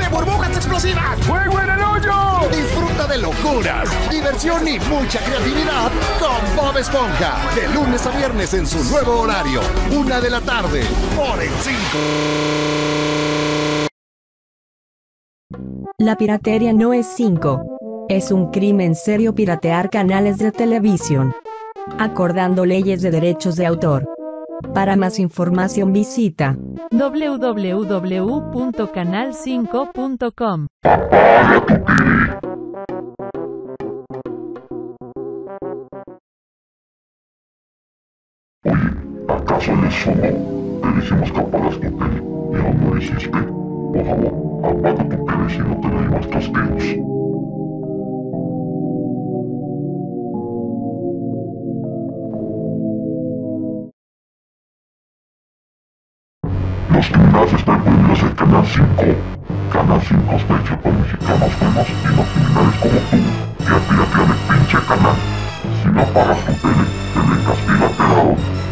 de burbujas explosivas! ¡Fuego en el hoyo! Disfruta de locuras, diversión y mucha creatividad con Bob Esponja. De lunes a viernes en su nuevo horario. 1 de la tarde, por el 5. La piratería no es 5. Es un crimen serio piratear canales de televisión, acordando leyes de derechos de autor. Para más información visita www.canal5.com. Oye, ¿acaso eres sordo? Te decimos que apagas tu tele y aún no lo hiciste. Por favor, apaga tu tele si no te doy más castigos. Los criminales están prohibidos en Canal 5. Canal 5 está hecho para mexicanos buenos y no criminales como tú, que piratean el pinche canal. Si no apagas tu tele, te ven castiga pelado.